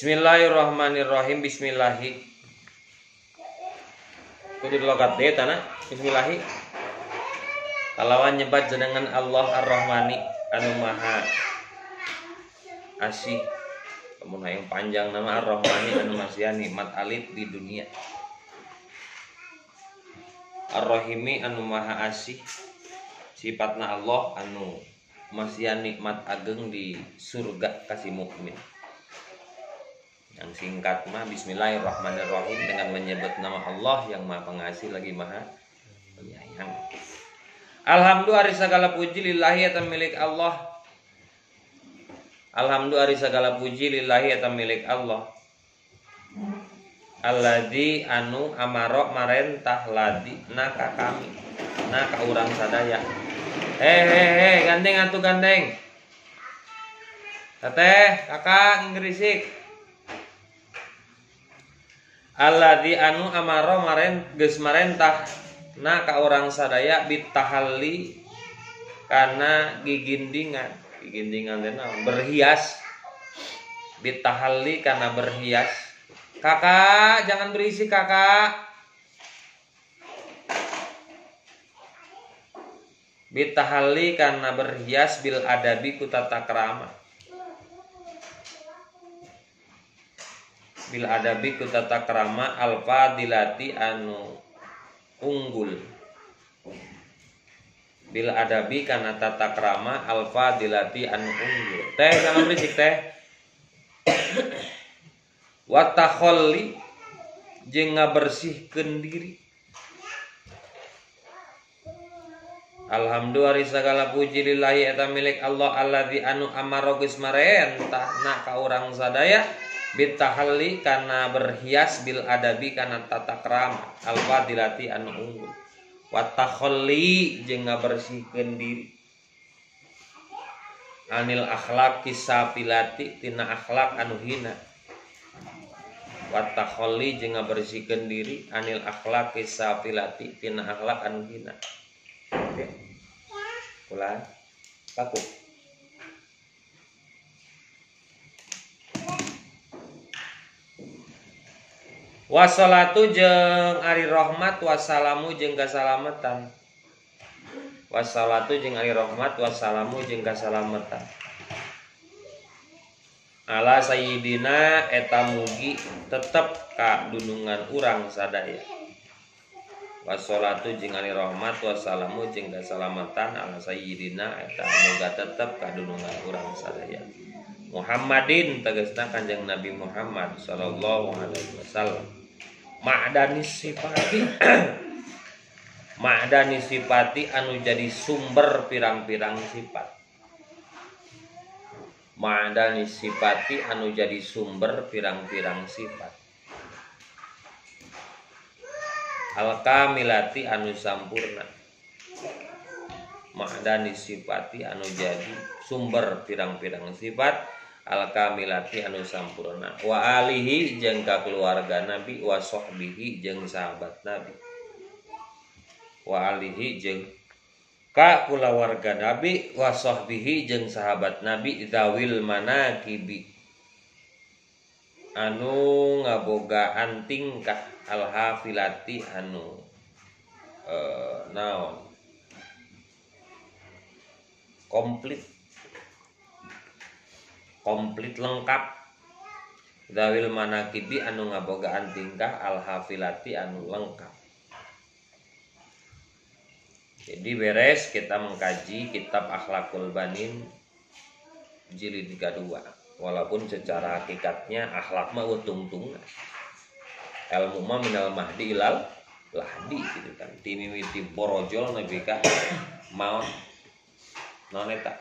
Bismillahirrahmanirrahim. Bismillahi. Kudu logat deh tanah. Bismillahi. Kalawan nyebat jenengan Allah Ar-Rahmani anu Maha Asih. Kamu yang panjang nama Ar-Rahmani anu masih nikmat alit di dunia. Ar-Rahimi anu Maha Asih. Sifatna Allah anu masih nikmat ageng di surga kasih mukmin. Yang singkat mah Bismillahirrahmanirrahim, dengan menyebut nama Allah yang Maha Pengasih lagi Maha Penyayang. Alhamdulillah ari segala puji lillahi eta milik Allah. Alhamdulillah ari segala puji lillahi eta milik Allah. Alladzi anu amaro marentah ladi na ka kami, na ka urang sadaya. Gandeng atuh gandeng. Teteh, kakak nggerisik. Alladzi anu amaro geus marentah na ka urang sadaya bitahalli kana gigindingan teh berhias, bitahalli kana berhias. Kakak jangan berisik kakak. Bitahalli kana berhias bil adabi ku tata krama. Bil adabi ku tata krama al-fadilati anu unggul. Bil adabi kana tata krama al-fadilati anu unggul. Teh jangan berisik teh. Wa takhalli jeung ngabersihkeun diri. Alhamdulillah segala puji lillahi eta milik Allah alladzi anu amara geus marentah na ka urang sadaya bitahalli kana berhias bil adabi kana tata krama al fadilati anu unggul. Wa takhalli jeung ngabersihkeun diri anil akhlaqi safilati tina akhlak anu hina. Wa takhalli jeung ngabersihkeun diri anil akhlaqi safilati tina akhlak anu hina. Oke. Ulang. Paku. Wassalatu jeung ari rahmat wassalamu jeung kasalamatan. Wassalatu jeung ari rahmat wassalamu jeung kasalamatan. Ala sayyidina eta mugi tetep ka dunungan urang sadaya. Wassalatu jeung ari rahmat wassalamu jeung kasalamatan ala sayyidina eta muga tetep ka dunungan urang sadaya. Muhammadin tegasna Kanjeng Nabi Muhammad sallallahu alaihi wasallam. Ma'dani sifati anu jadi sumber pirang-pirang sifat. Ma'dani sifati anu jadi sumber pirang-pirang sifat. Al-kamilati anu sampurna. Ma'dani sifati anu jadi sumber pirang-pirang sifat. Al-kamilati anu sampurna. Wa alihi jeung ka keluarga Nabi, wa sahbihi jeung sahabat Nabi. Wa alihi jeung ka kulawarga Nabi, wa sahbihi jeung sahabat Nabi dzawil manaqibi anu ngabogaan tingkah al-hafilati anu naon komplit lengkap. Dzawil manaqibi anu ngabogaan tingkah al-hafilati anu lengkap. Jadi beres kita mengkaji kitab Akhlaqul Banin jilid kedua. Walaupun secara hakikatnya akhlak mah utung-tung. Ilmu mah minal mahdi ilal lahdi gitu kan. Timimiti borojol nepi ka maut non eta.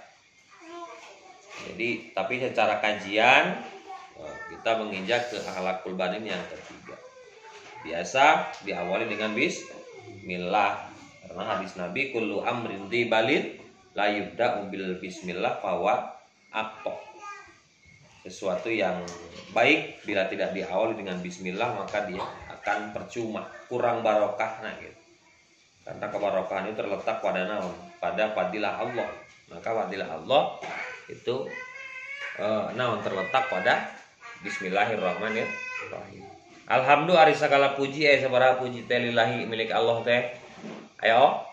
Jadi tapi secara kajian kita menginjak ke Akhlaqul Banin yang ketiga. Biasa diawali dengan bismillah. Karena hadis Nabi kullu amrin dibalin la yubda'u bil bismillah fawa aqta. Sesuatu yang baik bila tidak diawali dengan bismillah maka dia akan percuma, kurang barokah gitu. Karena kebarokahan itu terletak pada naon? Pada fadilah Allah. Maka fadilah Allah itu naon terletak pada Bismillahirrahmanirrahim. Alhamdulillah ari sagala puji sabaraha puji teh lillahi milik Allah teh. Ayo.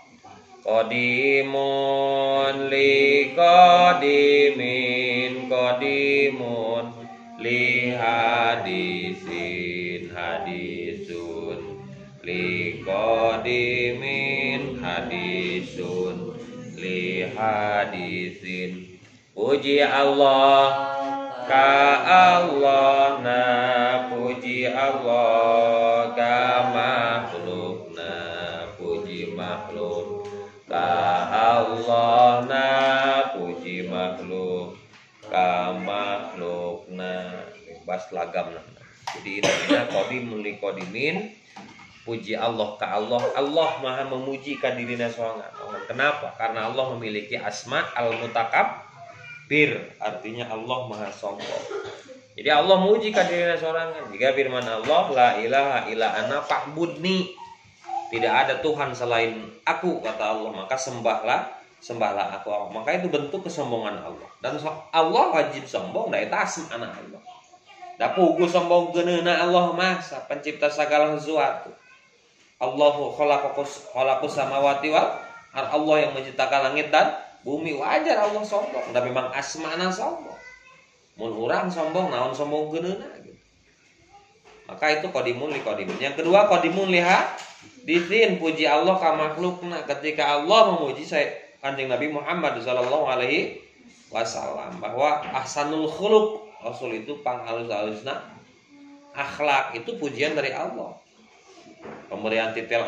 Qadimun li qadimin qadimun li hadisin hadisun li qadimin hadisun li hadisin. Puji Allah ka Allah na puji Allah ka makhluk na puji makhluk ka Allah na puji makhluk ka makhluk na bebas lagam na. Jadi intinya qadimun li qadimin puji Allah ka Allah. Allah maha memuji ka dirina sorangan. Kenapa? Karena Allah memiliki asma al-mutakabbir, artinya Allah maha sombong. Jadi Allah memuji ka dirina sorangan. Jika firman Allah la ilaha illa ana fa'budni, tidak ada Tuhan selain aku kata Allah, maka sembahlah aku. Maka itu bentuk kesombongan Allah. Dan Allah wajib sombong da eta asma anak Allah. Da pugu sombong geuneuna Allah mah pencipta segala sesuatu. Allahu khalaqus samawati wal ard, Allah yang menciptakan langit dan bumi. Wajar Allah sombong, dan memang asmana sombong. Mun urang sombong naon sombong geuneuna gitu. Maka itu qadimun li qadimin. Yang kedua qadimun liha disin puji Allah ka makhlukna. Ketika Allah memuji Kanjeng Nabi Muhammad sallallahu alaihi wasallam bahwa ahsanul khuluq, Rasul itu panghalus-halusna akhlak, itu pujian dari Allah. Pemberian titel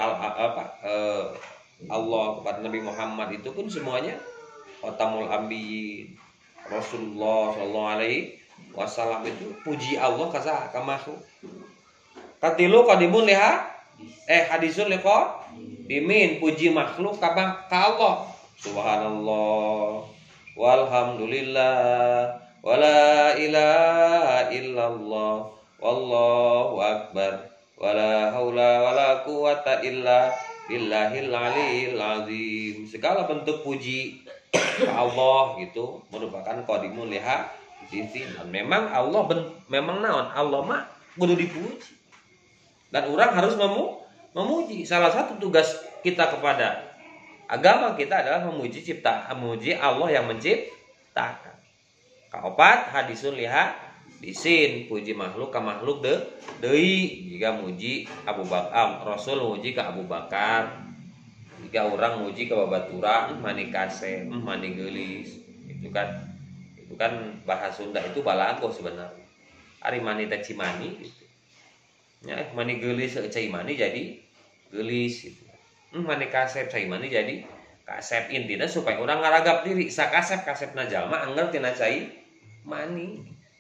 Allah kepada Nabi Muhammad itu pun semuanya Khatamul Anbiyin, Rasulullah sallallahu alaihi wasallam itu puji Allah ka makhluk. Katilu qadimun liha hadisul liqa dimin puji makhluk ka Allah. Subhanallah walhamdulillah wala ilaha illallah wallahu akbar wala haula wala quwata illa billahil aliyil azim. Segala bentuk puji ke Allah itu merupakan qadimun liha disin. Memang Allah memang naon Allah mah kudu dipuji. Dan orang harus memuji. Salah satu tugas kita kepada agama kita adalah memuji Allah yang menciptakan. Kaopat hadisun liha disin puji makhluk ka makhluk deui. Jika muji Abu Bakar, Rasul muji ka Abu Bakar. Jika orang muji ka babaturan mani kasep, mani geulis. Itu kan bahasa Sunda itu balago sebenarnya. Ari mani teh cimani gitu. Ya, mani geulis cai mani jadi geulis gitu. Mani kasep cai mani jadi kasep. Intina supaya orang ngaragap diri sakasep-kasepna jalma angger tina cai mani.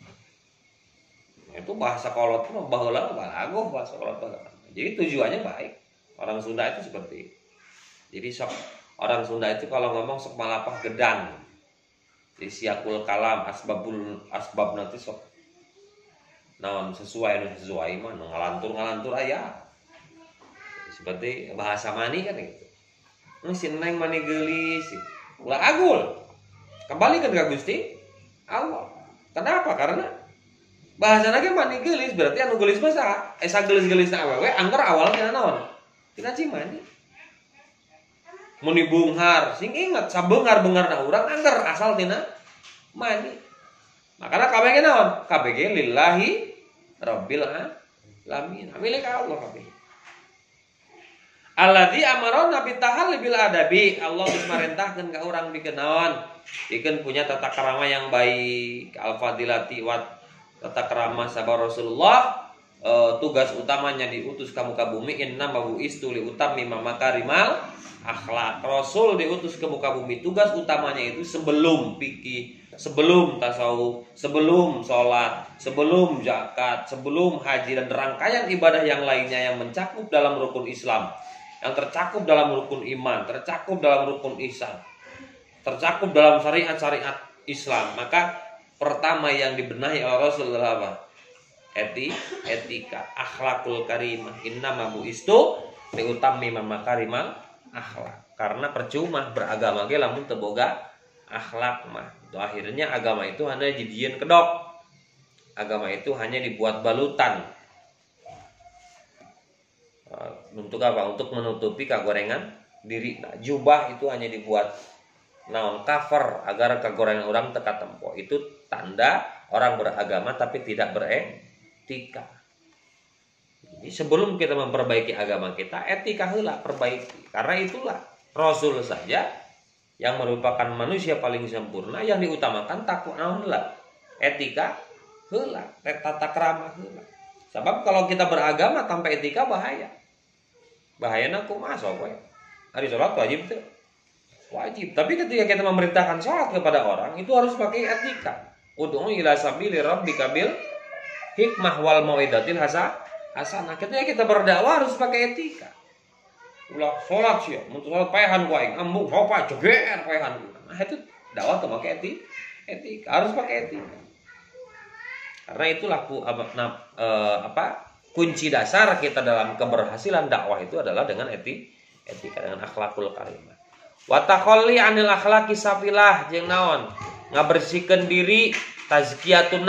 Itu bahasa kolot mah baheula balagoh bahasa kolot. Jadi tujuannya baik. Orang Sunda itu seperti itu. Jadi orang Sunda itu kalau ngomong sok malapah gedang. Jadi siakul kalam asbab nanti sok naon sesuai mah ngalantur aya. Seperti bahasa mani kan gitu. Si neng mani geulis, ulah agul. Kembalikan ke Gusti Allah. Kenapa? Karena bahasa lagi mani geulis berarti anu geulis mah saha? Esa geulis-geulisna awewe angker awalnya naon? Tina cimani. Mun dibunghar, sing ingat sabeunghar-beungharna urang angker asal tina mani. Makana kabeh ge naon? Kabeh ge lillahi rabbil alamin. Milik Allah kabeh. Alladzi amarona bi tahalli bil adabi. Allah geus marentahkeun ka urang bikeun naon? Bikeun punya tata krama yang baik, al-fadilati wa tata krama sabar Rasulullah. Tugas utamanya diutus ka muka bumi, inna mabuistu li utammima makarimal akhlak. Rasul diutus ke muka bumi, tugas utamanya itu sebelum fikih, sebelum tasawuf, sebelum sholat, sebelum zakat, sebelum haji dan rangkaian ibadah yang lainnya yang mencakup dalam rukun Islam, yang tercakup dalam rukun iman, tercakup dalam rukun ihsan, tercakup dalam syariat-syariat Islam. Maka pertama yang dibenahi oleh Rasul adalah apa? Etika, akhlakul karimah. Innama buistu liutammima makarimal akhlak. Karena percuma beragama ge lamun teu boga akhlak mah. Itu akhirnya agama itu hanya jadian kedok. Agama itu hanya dibuat balutan. Untuk apa? Untuk menutupi kagorengan diri. Nah, jubah itu hanya dibuat naon cover agar kagorengan orang teka tempo. Itu tanda orang beragama tapi tidak beretika. Jadi sebelum kita memperbaiki agama kita, etika heula perbaiki. Karena itulah Rasul saja yang merupakan manusia paling sempurna yang diutamakan takwa naon heula? Etika heula, tata krama heula. Sebab kalau kita beragama tanpa etika bahaya. Bahayana kumaha sok we. Hari salat wajib tuh. Wajib. Tapi ketika kita memerintahkan salat kepada orang, itu harus pakai etika. Ud'u ila sabili rabbika bil hikmah wal mau'izatil hasanah. Ketika kita berdakwah harus pakai etika. Ulah salat sih, mun salat paehan ku aing, embung hopa jeger paehan. Nah, itu dakwah tuh pakai etika. Harus pakai etika. Karena itulah kunci dasar kita dalam keberhasilan dakwah itu adalah dengan etika, dengan akhlakul karimah. Wa takhalli anil akhlaqi safilah jeung naon? Ngabersihkeun diri, tazkiyatun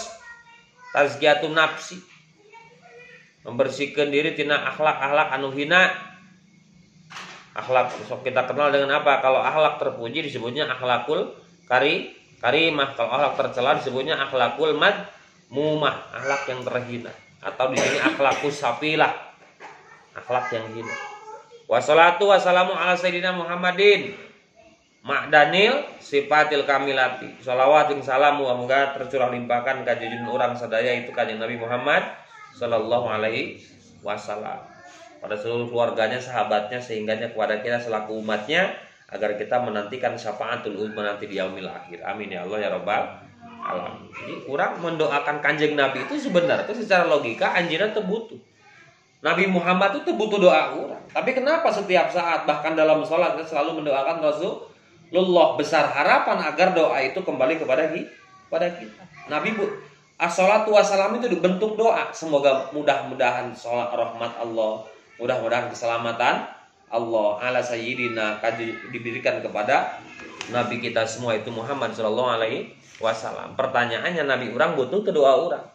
nafsi. Membersihkeun diri tina akhlak-akhlak anu hina. Akhlak sok kita kenal dengan apa? Kalau akhlak terpuji disebutnya akhlakul karimah. Kalau akhlak tercela disebutnya akhlakul madmumah, akhlak yang terhina. Atau di sini akhlakus safilah, akhlak yang hina. Wassalatu wassalamu ala sayyidina Muhammadin ma'danil sifatil kamilati. Shalawat jeung salam muga tercurah limpahkan ka junjungan urang sadaya itu kanjeng Nabi Muhammad sallallahu alaihi wasallam, pada seluruh keluarganya, sahabatnya, sehingganya kepada kita selaku umatnya, agar kita menantikan syafaatul uzma nanti di yaumil akhir. Amin ya Allah ya rabbal alamin. Jadi orang mendoakan kanjeng Nabi itu sebenarnya secara logika anjirnya butuh. Nabi Muhammad itu butuh doa orang. Tapi kenapa setiap saat bahkan dalam sholat kita selalu mendoakan Rasulullah, besar harapan agar doa itu kembali kepada kita. Nabi as-sholatu wassalam itu bentuk doa. Semoga mudah-mudahan sholat rahmat Allah, mudah-mudahan keselamatan Allah ala sayyidina diberikan kepada Nabi kita semua itu Muhammad sallallahu alaihi wasallam. Pertanyaannya Nabi orang butuh ke doa orang.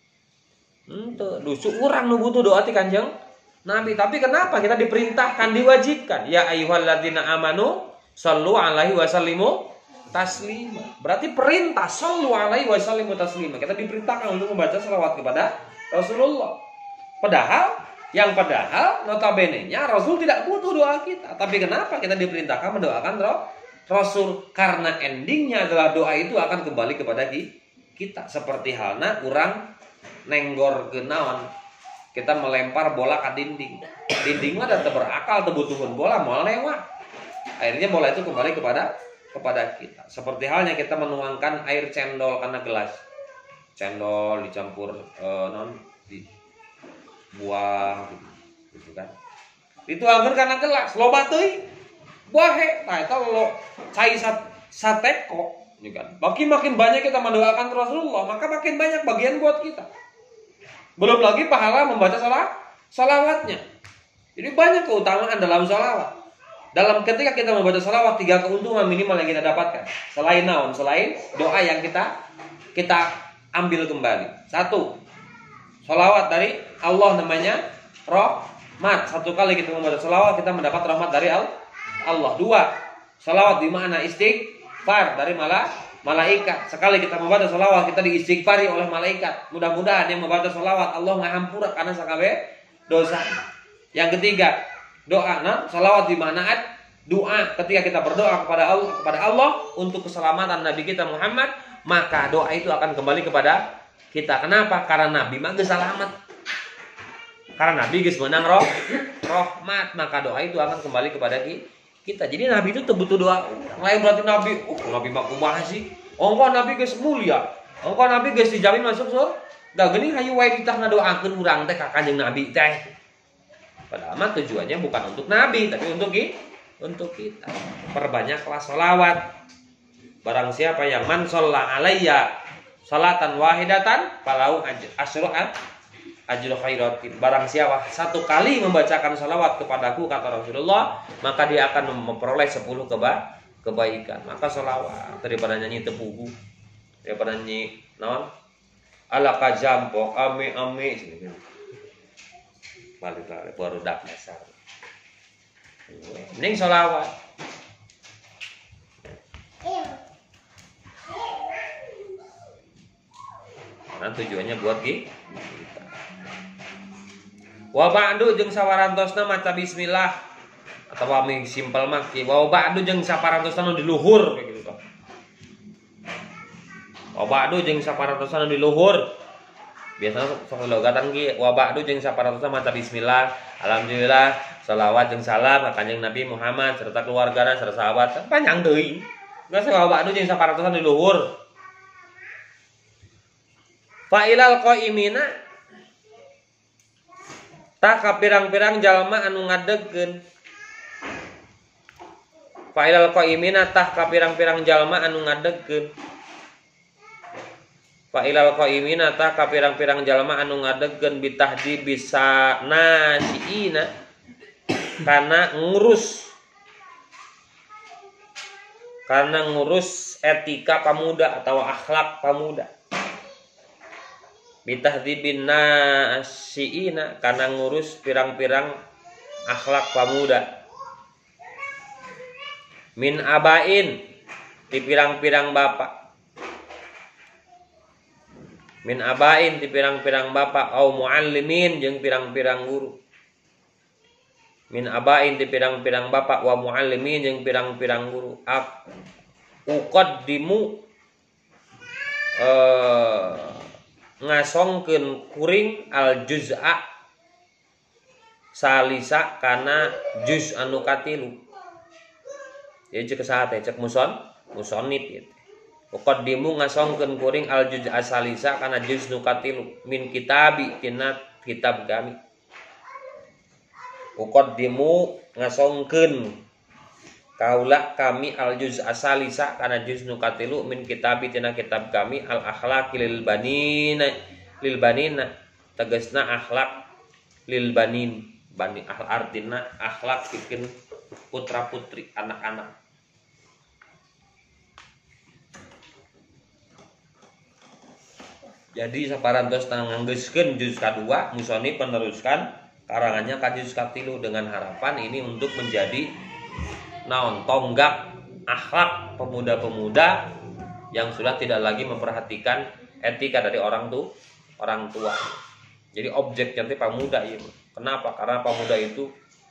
Dusu orang nu butuh doa ti kanjeng Nabi. Tapi kenapa kita diperintahkan, diwajibkan? Ya ayyuhalladzina amanu shallu alaihi wasallimu taslima. Berarti perintah shallu alaihi wasallimu taslima. Kita diperintahkan untuk membaca selawat kepada Rasulullah. Padahal notabene-nya Rasul tidak butuh doa kita. Tapi kenapa kita diperintahkan mendoakan Rasul? Karena endingnya adalah doa itu akan kembali kepada kita. Seperti halnya kurang nenggor genawan, kita melempar bola ke dinding. Dinding mah ada berakal, kebutuhan bola mau lewat. Akhirnya bola itu kembali kepada kita. Seperti halnya kita menuangkan air cendol karena gelas. Cendol dicampur di buah gitu kan. Dituangkeun karena gelas, loba teuing. Bahe, nah eta lo cai sateko, gitu kan. Makin banyak kita mendoakan Rasulullah, maka makin banyak bagian buat kita. Belum lagi pahala membaca salawatnya. Jadi banyak keutamaan dalam salawat. Dalam ketika kita membaca salawat, 3 keuntungan minimal yang kita dapatkan. Selain naon? Selain doa yang kita ambil kembali. 1, salawat dari Allah namanya rahmat. 1 kali kita membaca salawat, kita mendapat rahmat dari Allah. 2, salawat di mana istighfar dari malaikat. Sekali kita membaca salawat, kita diistighfari oleh malaikat. Mudah-mudahan yang membaca salawat Allah ngahampura karena sakabe dosa. Yang ketiga, doa. Salawat di mana doa. Ketika kita berdoa kepada Allah untuk keselamatan Nabi kita Muhammad, maka doa itu akan kembali kepada kita. Kenapa? Karena Nabi mah geus selamat. Karena Nabi geus menang rahmat, maka doa itu akan kembali kepada kita. Jadi Nabi itu butuh doa. Lain berarti Nabi mah kumaha sih? Ongko Nabi geus mulia. Ongko Nabi geus dijamin masuk surga. Geuning hayu wae ditah ngadoakeun urang teh ka Kanjeng Nabi teh. Padahal mah tujuannya bukan untuk Nabi, tapi untuk kita. Perbanyaklah sholawat. Barang siapa yang man shalla alayya salatan wahidatan falahu ajru khairatin. Barang siapa 1 kali membacakan salawat kepadaku, kata Rasulullah, maka dia akan memperoleh 10 kebaikan. Maka salawat daripada nyanyi tepugu, daripada nyanyi naon ala kajampok ame balik lagi baru dak dasar. Mending sholawat. Karena tujuannya buat kita. Wa ba'du jeung sawarantosna maca bismillah atau wami simpel mah wa ba'du jeung saparantosna nu di luhur kayak gitu toh. Wa ba'du jeung saparantosna nu di luhur. Biasanya sok logatan ki wa ba'du jeung saparantosna maca bismillah, alhamdulillah, shalawat jeung salam ka Kanjeng Nabi Muhammad serta keluargana serta sahabat. Panjang deui. Geus wa ba'du jeung saparantosna di luhur. Fa'ilal qaimina tak kapirang-pirang jalma anu ngadegkeun. Fa'ilal qaimina tak kapirang-pirang jalma anu ngadegkeun. Fa'ilal qaimina tak kapirang-pirang jalma anu ngadegkeun bitahdi bisa nasiina karena ngurus etika pemuda atau akhlak pemuda. Bitahdibin nasiina karena ngurus pirang-pirang akhlak pemuda. Min abain di pirang-pirang bapak. Min abain di pirang-pirang bapak au muallimin jeung pirang-pirang guru. Min abain di pirang-pirang bapak wa muallimin jeung pirang-pirang guru. Uqaddimu ngasongkeun kuring al juz'a salisa kana juz anu katilu. Jadi cek saha teh cek musonit gitu. Uqaddimu ngasongkeun kuring al juz'a salisa kana juz nu katilu min kitabi tina kitab kami. Uqaddimu ngasongkeun kaula kami al juz asalisa kana juz nu katilu min kitabi tina kitab kami al akhlaq lil banina tegasna akhlak lil banin bani artina akhlak pikeun putra putri anak-anak. Jadi saparantos nganggeuskeun juz kadua musonif peneruskan karangannya ka juz katilu dengan harapan ini untuk menjadi tonggak akhlak pemuda-pemuda yang sudah tidak lagi memperhatikan etika dari orang tua. Jadi objek nanti pemuda itu. Kenapa? Karena pemuda itu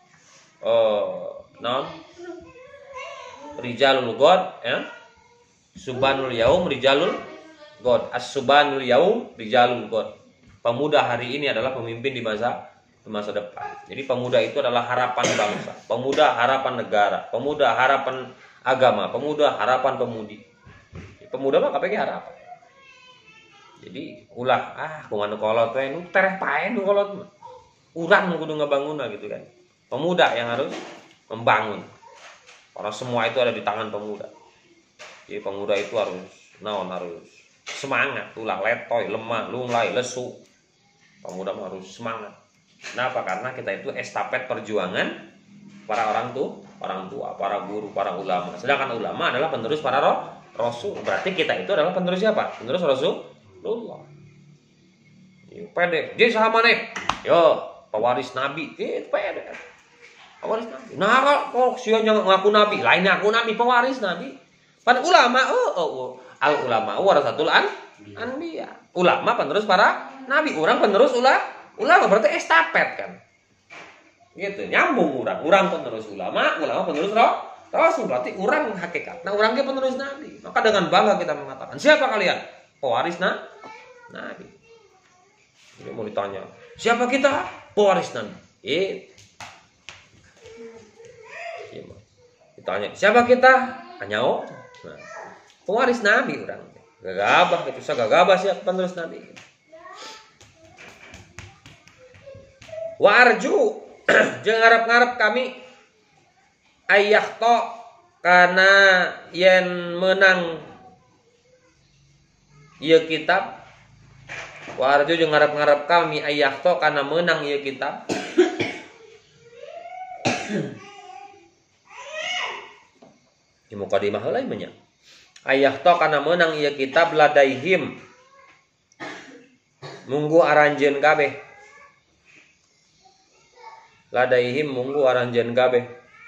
rijalul god, ya. Subanul yaum rijalul god. As-subanul yaum rijalul god. Pemuda hari ini adalah pemimpin di masa depan. Jadi pemuda itu adalah harapan bangsa, pemuda harapan negara, pemuda harapan agama, pemuda harapan pemudi. Pemuda mah kapake harapan. Jadi ulah kumaha kolot we nu tereh pae nu kolot mah. Urang nu kudu ngabangunna gitu kan. Pemuda yang harus membangun. Karena semua itu ada di tangan pemuda. Jadi pemuda itu harus semangat, ulah letoy, lemah, lunglai, lesu. Pemuda harus semangat. Kenapa? Karena kita itu estafet perjuangan para orang tua, para guru, para ulama. Sedangkan ulama adalah penerus para rasul. Berarti kita itu adalah penerus siapa? Penerus Rasulullah. Pede. Jadi saha maneh? Yo, pewaris nabi. Pede. Pewaris nabi. Nah, kok sia ngaku nabi? Lain ngaku nabi, pewaris nabi. Pan ulama, al ulama warasatul anbiya. Ulama penerus para nabi, orang penerus ulama berarti estafet kan, gitu nyambung orang penerus ulama penerus rasul berarti orang hakikat. Nah orangnya penerus nabi, maka dengan bangga kita mengatakan siapa kalian pewaris nabi. Ini mau ditanya siapa kita pewaris nabi? Ditanya siapa kita? Anyao. Nah, pewaris nabi orang gagabah gitu, sagagabah siapa penerus nabi. Wa arju jeung ngarep-ngarep kami ayyahto kana yen menang ieu kitab. Wa arju jeung ngarep-ngarep kami ayyahto kana menang ieu kitab. Di mukadimah heula nya. Ayyahto kana menang ieu kitab ladaihim munggu aranjeun kabeh. Ladaihim munggu aranjeun kabeh.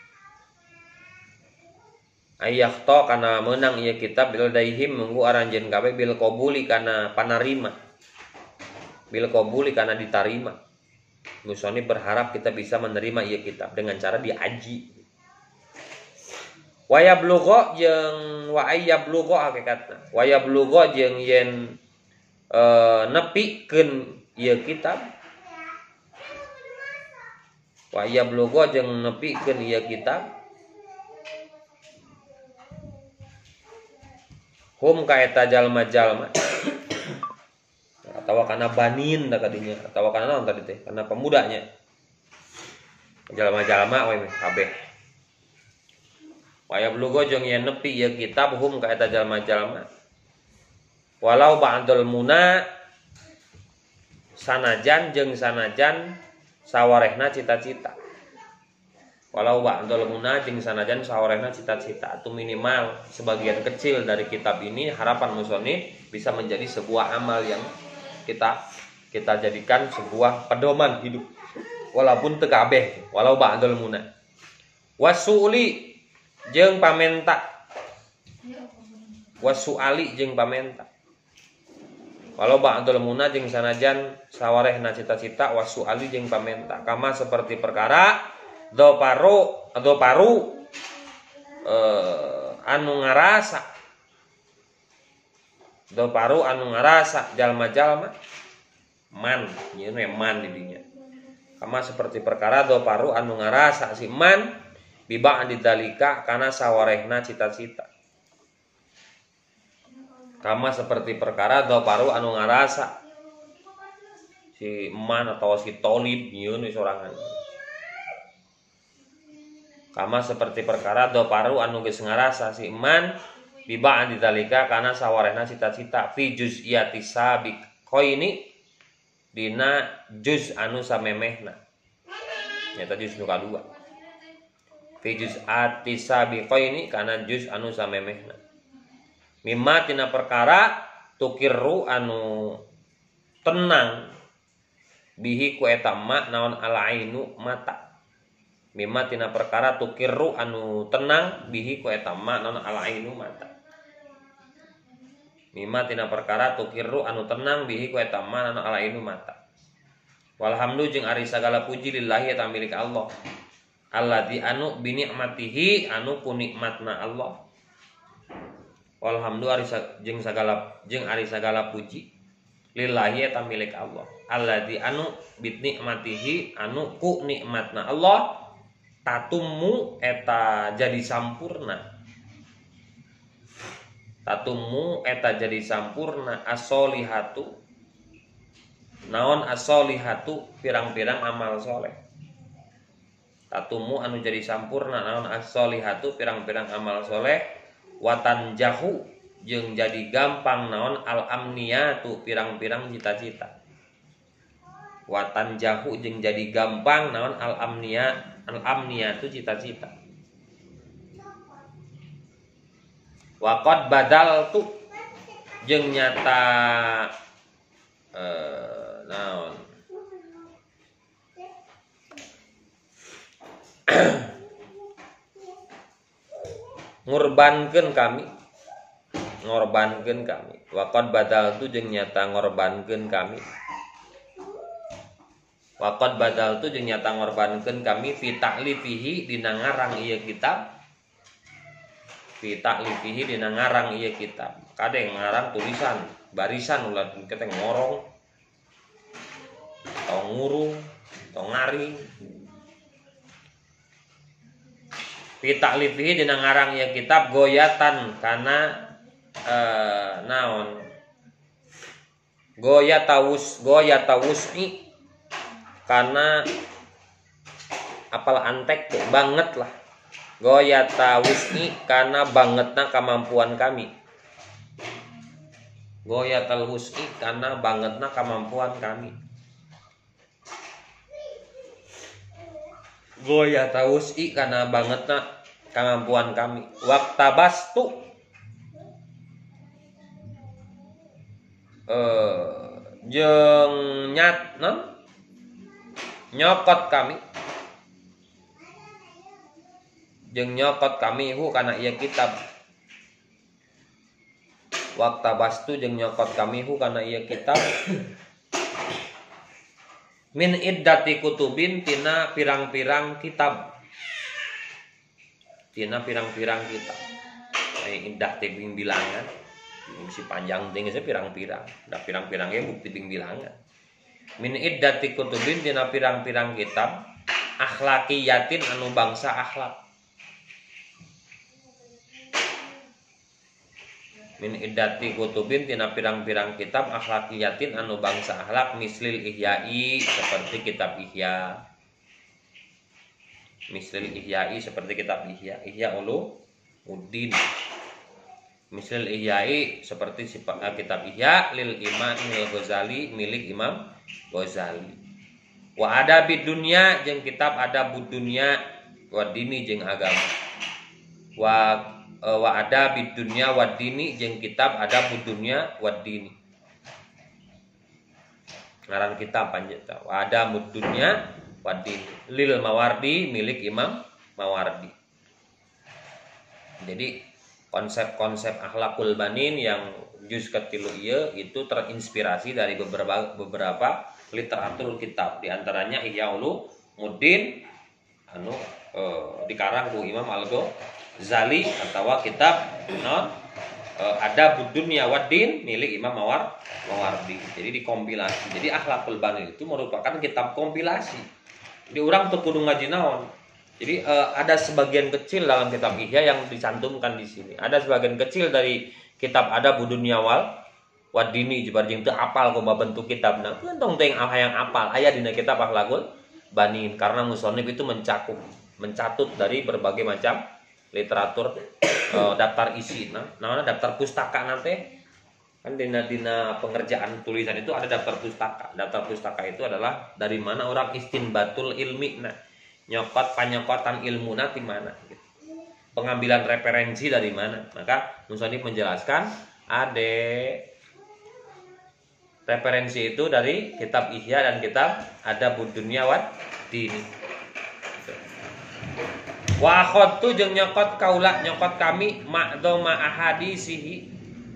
Ayyakto kana menang ieu kitab bil ladaihim munggu aranjeun kabeh bil qabuli kana panarima. Bil qabuli kana ditarima. Musonif berharap kita bisa menerima ieu kitab dengan cara diaji. Wa yablugha jeung wa ayyablugha hakikatna. Wa yablugha jeung yen nepikeun ieu kitab. Wa yablugha jeung nepikeun ieu kitab. Hum ka eta jalma-jalma. Atawa kana banin da kadinya, atawa kana naon tadi teh? Kana pemudanya. Jalma-jalma we kabeh. Wa yablugha jeung yen nepi ieu kitab hum ka eta jalma-jalma. Walau ba'dul muna sanajan jeung sanajan sawarehna cita-cita. Walau ba'dul muna jeung sanajan sawarehna cita-cita atau minimal sebagian kecil dari kitab ini harapan musonif bisa menjadi sebuah amal yang kita jadikan sebuah pedoman hidup walaupun teu kabeh walau ba'dul muna. Wasuli jeung pamenta. Wasuali jeung pamenta. Walau ba'dul muna jeung sanajan sawarehna cita-cita wasuali jeung pamenta. Kama seperti perkara doparu anu ngarasa. Doparu anu ngarasa jalma-jalma man, ieu man di dinya. Kama seperti perkara doparu anu ngarasa si man biba andidalika kana sawarehna cita-cita. Kama seperti perkara doparu anu ngarasa si man atau si tolib nyieun sorangan. Kama seperti perkara doparu anu geus ngarasa si man biba andidalika kana sawarehna cita-cita fi juz'iyati sabiq qaini dina juz anu samemehna. Nyata juz nu kadua. Fi juz'ati sabiqaini kana juz anu samemehna. Mimma tina perkara tukirru anu tenang bihi ku eta ma naon al-ainu mata. Mimma tina perkara tukirru anu tenang bihi ku eta ma naon al-ainu mata. Mimma tina perkara tukirru anu tenang bihi ku eta ma naon al-ainu mata. Walhamdu jeung ari sagala puji lillahi eta milik Allah. Alladzi anu bi ni'matihi anu ku nikmatna Allah. Walhamdu jeung ari sagala puji lillahi eta milik Allah. Alladzi anu bi ni'matihi anu ku nikmatna Allah tatummu eta jadi sampurna. Tatummu eta jadi sampurna as-solihatu. Naon as-solihatu pirang-pirang amal soleh. Tatumu anu jadi sampurna naon as-solihatu pirang-pirang amal soleh. Watan jahu jeung jadi gampang naon al-amniyatu pirang-pirang cita-cita. Watan jahu jeung jadi gampang naon al-amniyatu cita-cita. Waqad badaltu jeung nyata naon ngorbankeun kami waqad badaltu jeung nyata ngorbankeun kami waqad badaltu jeung nyata ngorbankeun kami fi ta'lifihi dina ngarang ieu kitab fi ta'lifihi dina ngarang ieu kitab kadang ngarang tulisan barisan ulah kita ngorong atau ngurung atau ngaring. Fi ta'lifihi dina ngarang ieu kitab goyatan kana naon goyatawus'i kana apal antek banget lah. Goyatawus'i kana bangetna kemampuan kami. Goyatal wus'i kana bangetna kemampuan kami. Goyatal wus'i kana bangetna kemampuan kami. Waktabastu jeung nyokot kami jeung nyokot kami hu kana ieu kitab waktabastu jeung nyokot kami hu kana ieu kitab min iddati kutubin tina pirang-pirang kitab indah tebing bilangan si panjang teh geus pirang-pirang da pirang-pirang ge bukti tebing bilangan min iddati kutubin tina pirang-pirang kitab akhlaqiyatin anu bangsa akhlak min iddati kutubin tina pirang-pirang kitab akhlaqiyatin anu bangsa akhlak mislil ihya'i seperti kitab ihya seperti kitab ihya ulumuddin mislil ihya'i seperti kitab ihya lil imam Ghazali milik Imam Ghazali wa adabid dunya jeung kitab adabud dunya wa dini jeung agama wa adabid dunya wa dini jeung kitab adabud dunya wa dini ngaran kitab panjang wa adabud dunya wa dini lil Mawardi milik Imam Mawardi. Jadi konsep-konsep akhlakul banin yang juz ketilu ieu itu terinspirasi dari beberapa literatur kitab, di antaranya Ihya Ulumuddin anu dikarang ku Imam Al-Ghazali atawa kitab Adabud Dunya Waddin milik Imam Mawardi. Jadi dikompilasi. Jadi akhlakul banin itu merupakan kitab kompilasi. Di urang teu kudu ngaji naon. Jadi ada sebagian kecil dalam kitab Ihya yang dicantumkan di sini. Ada sebagian kecil dari kitab Adabud Dunya Waddini jebar jeung teu apal kumaha bentuk kitabna. Entong teh hayang apal aya dina kitab Akhlakul Banin karena musannif itu mencatut dari berbagai macam literatur daftar isi namanya daftar pustaka nanti kan dina pengerjaan tulisan itu ada daftar pustaka itu adalah dari mana orang istinbatul ilmi panyokotan ilmu di mana gitu. Pengambilan referensi dari mana, maka musannif menjelaskan ada referensi itu dari kitab Ihya dan kitab Adabud Dunya Waddin. Wa akhadtu jeung nyokot kaula nyokot kami ma'doma ahadisihi.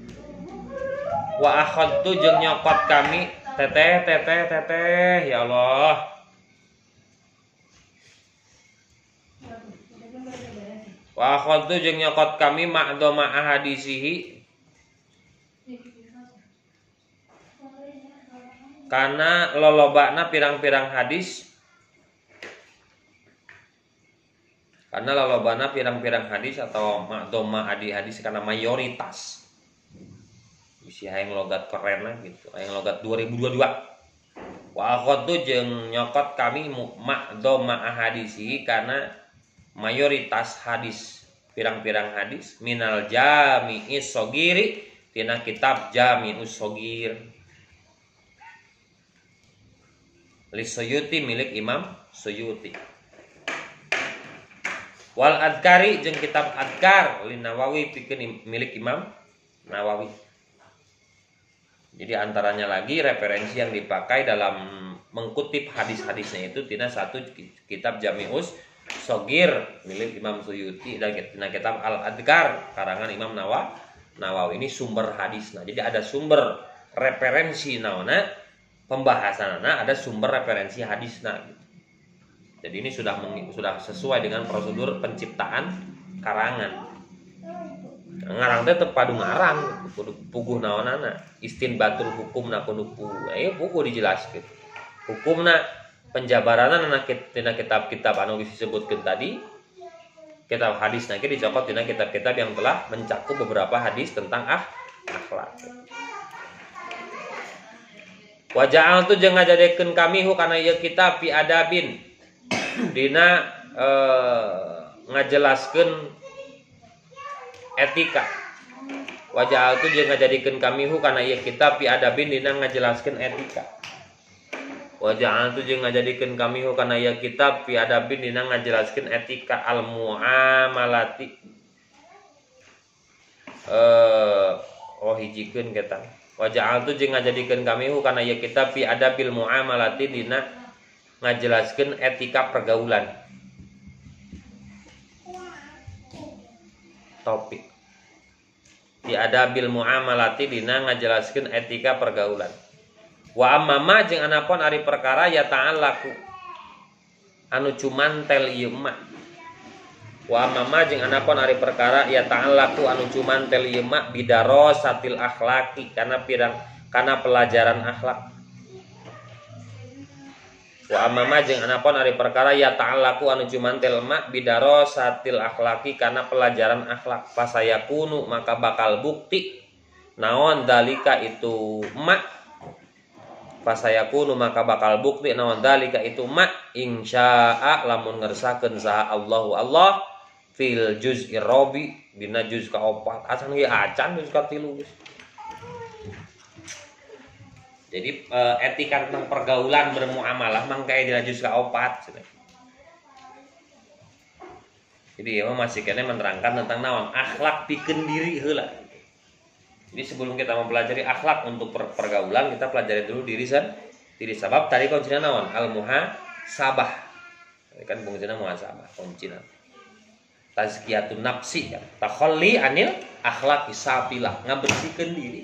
Wa akhadtu jeung nyokot kami teteh ya Allah. Wa akhadtu jeung nyokot kami ma'doma ahadisihi karena lolobana pirang-pirang hadis atau makdoma hadis karena mayoritas bisa hayang logat keren lah gitu, hayang logat 2022. Wa akhadtu jeung nyokot kami makdoma ahadisi karena mayoritas hadis pirang-pirang hadis minal jami'is shogiri tina kitab Jami'us Shogir li Suyuti milik Imam Suyuti. Wal Adkari jeung kitab Adkar li Nawawi pikeun milik Imam Nawawi. Jadi antaranya lagi referensi yang dipakai dalam mengkutip hadis-hadisnya itu tina satu kitab Jami'us Shogir milik Imam Suyuti dan tina kitab Al Adkar karangan Imam Nawawi. Ini sumber hadisna. Jadi ada sumber referensi naona pembahasanna, ada sumber referensi hadisna gitu. Jadi ini sudah sesuai dengan prosedur penciptaan karangan. Ngarang teh teu padu ngarang, kudu puguh naonana, istinbatul hukumna kudu puguh dijelaskeun. Hukumna penjabaranna tina kitab-kitab anu disebutkeun tadi. Kitab hadis nanti dicokot tina kitab-kitab yang telah mencakup beberapa hadis tentang akhlak. Wa ja'altu jeung ngajadekeun kami hu kana ieu kitab fi adabin dina ngajelaskeun etika. Wa ja'altu jeung ngajadikeun kami hu kana ieu kitab fi adabin dina ngajelaskeun etika. Wa ja'altu jeung ngajadikeun kami hu kana ieu kitab fi adabin dina ngajelaskeun etika al muamalati hijikeun kita Wa ja'altu jeung ngajadikeun kami kana ieu kitab fi adabil muamalati dina ngajelaskeun etika pergaulan. Topik fi adabil muamalati dina ngajelaskeun etika pergaulan. Wa amma jeung anapun ari perkara ya ta'allaku anu cumantel ieu mah. Wa amma jeung anapun ari perkara ya ta'allaku anu cumantel ieu mah bidarasatil akhlaqi kana pelajaran akhlak. Wa amma jeung anapun ari perkara ya ta'allaku anu cumantel mah bidarasatil akhlaqi kana pelajaran akhlak. Fasayakunu maka bakal bukti naon dalika itu mak. Fasayakunu maka bakal bukti naon dalika itu mak insya'a lamun ngersakeun saha Allahu Allah fil juz'i rabi dina juz ka-4 acan ge acan juz ka-3 geus. Jadi etika tentang pergaulan bermuamalah mangka dina juz ka-4. Jadi ya masih kene menerangkan tentang naon akhlak pikeun diri heula. Jadi sebelum kita mempelajari akhlak untuk pergaulan, kita pelajari dulu diri sendiri. Sebab tadi kuncinya naon? Al-muhasabah. Kan kuncinya muhasabah, kuncinya. Tazkiyatun nafsi kan. Takhalli anil akhlaqi safilah, ngabersihkeun diri.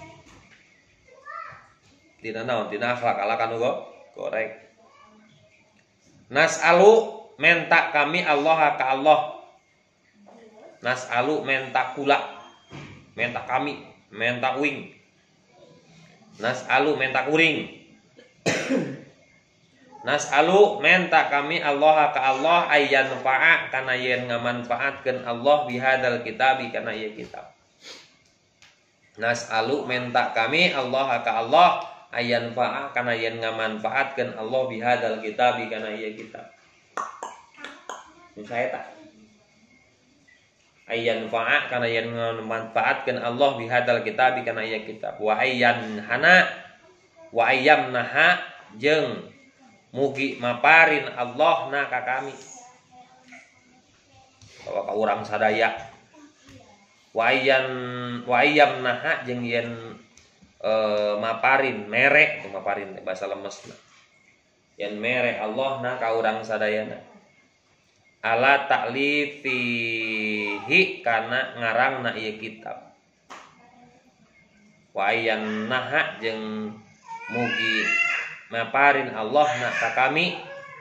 Dina naon? Dina akhlak ala kanu korek. Nas'alu menta kami Allah ka Allah. Nas'alu menta kula. Menta kami, menta uing. Nas'alu menta kuring. Nas'alu menta kami Allah ka Allah ayyan fa'a kana yen ngamanfaatkeun Allah bihadal kitabi kana ieu kitab. Nas'alu menta kami Allah ka Allah ayyan fa'a kana yen ngamanfaatkeun Allah bihadal kitabi kana ieu kitab. Saya tak ayyan fa'a kana yen ngamanfaatkeun Allah bihadal kitabi kana ieu kitab. Wa ayyan hana wa ayyam naha jeung mugi maparin Allah na ka kami bahwa ka urang sadaya wa ayyam naha jeung yen maparin mere itu maparin bahasa lemesna yen mere Allah na ka urang sadayana ala ta'lifihi kana ngarangna ieu kitab wa ayyan naha jeung mugi maparin Allah na ka kami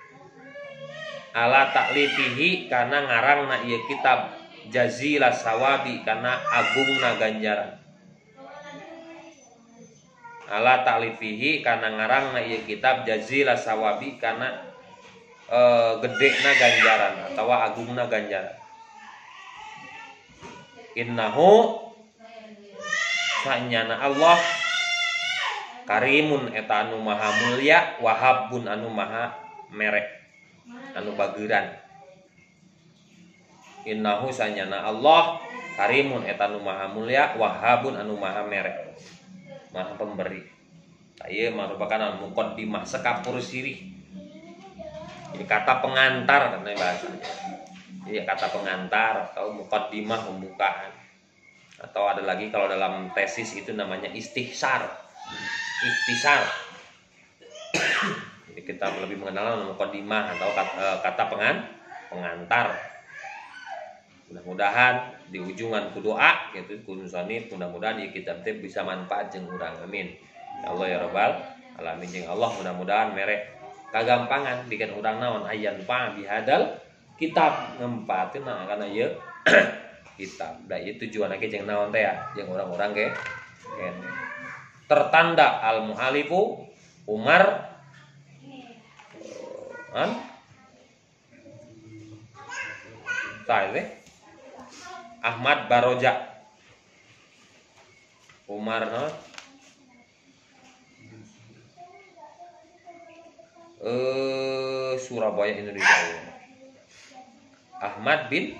ala ta'lifihi kana ngarangna ieu kitab jazila sawabi kana agungna ganjaran ala ta'lifihi kana ngarangna ieu kitab jazila sawabi kana gedena ganjaran atau agungna ganjaran. Innahu sanyana Allah karimun eta anu maha mulia wahabun anu maha merek anu bageuran. Innahu sanyana Allah karimun eta anu maha mulia wahabun anu maha merek maha pemberi. Ieu merupakan anu muqaddimah sekapur sirih. Jadi kata pengantar katanya bahasanya. Jadi kata pengantar atau muqaddimah pembukaan. Atau ada lagi kalau dalam tesis itu namanya istihsar. Ikhtisar. Jadi kita lebih mengenal muqaddimah atau kata pengantar. Mudah-mudahan di ujungan doa gitu kunusani mudah-mudahan ya kita bisa manfaat jeung urang amin. Ya Allah ya Rabbal alamin jeung Allah mudah-mudahan merek kagampangan bikin urang naon ayyan pa bihadal kitab ngempatkeun kana ieu kitab. Da ieu tujuanna ge jeung naon teh ya jeung urang-urang ge tertanda al muhalifu Umar Ahmad Baroja Umar Surabaya Indonesia. Ahmad bin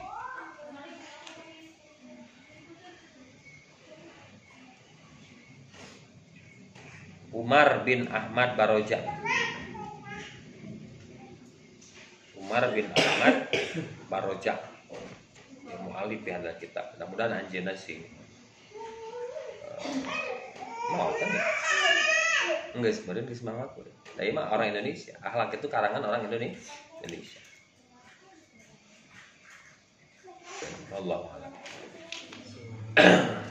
Umar bin Ahmad Baroja. Umar bin Ahmad Baroja. Yang mu'alif ya hadal kitab. Mudah-mudahan anjeunna sih Mau kan ya? Enggak sebenarnya di semangat gue. Tapi mah orang Indonesia. Akhlak itu karangan orang Indonesia. Allah.